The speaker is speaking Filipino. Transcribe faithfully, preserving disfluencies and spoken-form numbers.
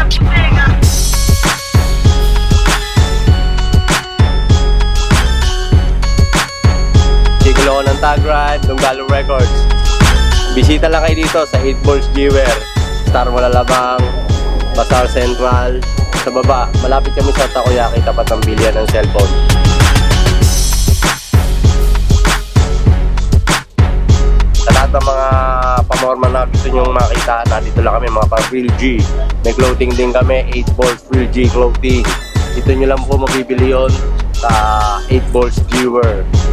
Siglo ng Tag Ride, Tunggalo Records. Bisita lang kayo dito sa Eightballs G Wear, Star Alabang, Bazaar Central. Sa baba, malapit kami sa Takoyaki, tapat ng bilya ng cellphone. Sa lahat ng mga pamorma na gusto nyong makita, nandito lang kami, mga pa-Real G. May clothing din kami, Eightballs Real G Clothing. Dito nyo lang po mabibili yun sa Eightballs G Wear.